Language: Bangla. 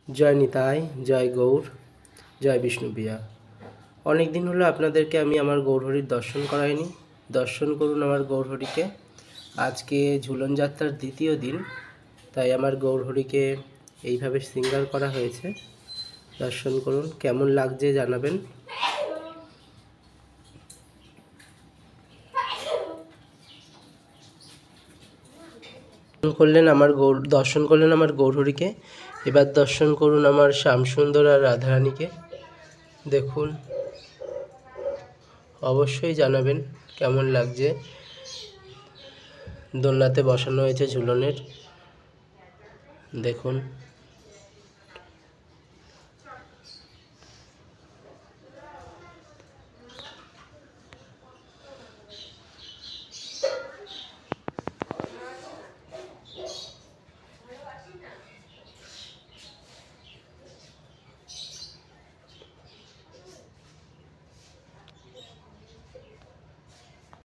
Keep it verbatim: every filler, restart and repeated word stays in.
জয় নিতাই, জয় গৌর, জয় বিষ্ণুপ্রিয়া। অনেক দিন হলো আপনাদেরকে আমি আমার গৌরহরির দর্শন করাইনি। দর্শন করুন আমার গৌরহরিকে। আজকে ঝুলন যাত্রার দ্বিতীয় দিন, তাই আমার গৌরহরিকে এইভাবে শৃঙ্গার করা হয়েছে। দর্শন করুন, কেমন লাগছে জানাবেন। করলেন আমার গৌর দর্শন করলেন আমার গৌরহরিকে। এবার দর্শন করুন আমার শ্যামসুন্দর আর রাধারানীকে। দেখুন, অবশ্যই জানাবেন কেমন লাগছে। দোলনাতে বসানো হয়েছে ঝুলনের, দেখুন।